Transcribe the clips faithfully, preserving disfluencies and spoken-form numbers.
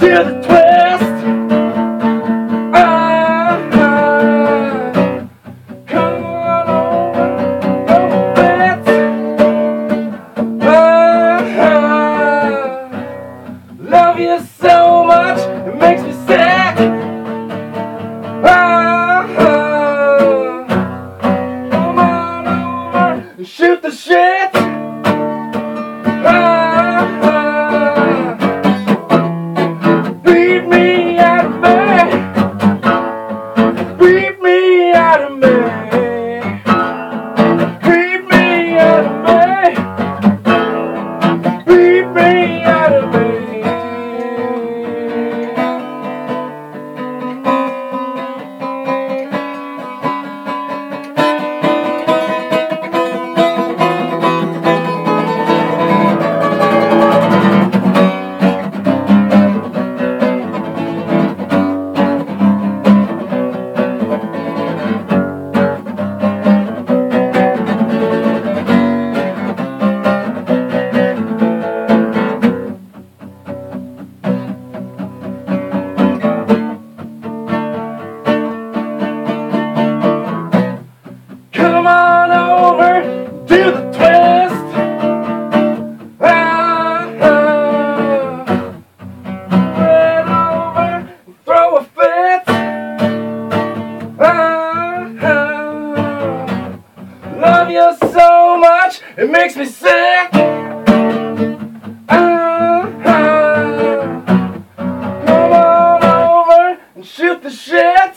till the twist. Ah, come on over, over it. Ah, love you so much, it makes me sick. Ah, come on over and shoot the shit. Beat me out of me. Beat me out of me. Beat me out of me. Beat me out of me. Come on over, do the twist. Ah, ah. Head over, throw a fit. Ah, ah. Love you so much, it makes me sick. Ah, ah. Come on over and shoot the shit.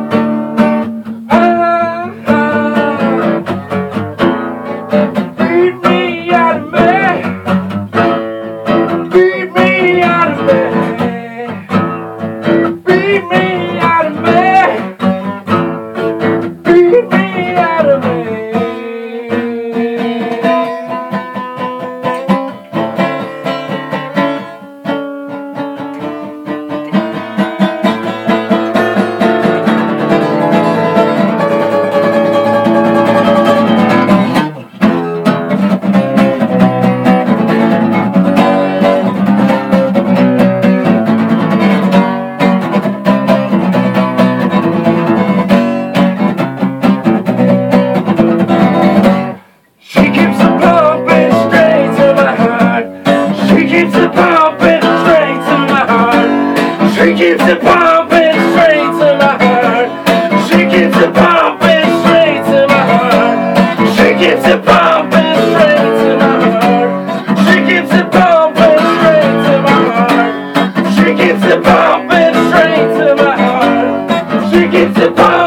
Beat me out of me. Beat me out of me. Beat me out of me. She keeps it pumping straight to my heart. She keeps it pumping straight to my heart. She keeps it pumping straight to my heart. She keeps it pumping straight to my heart. She keeps it pumping straight to my heart. She keeps it pumping.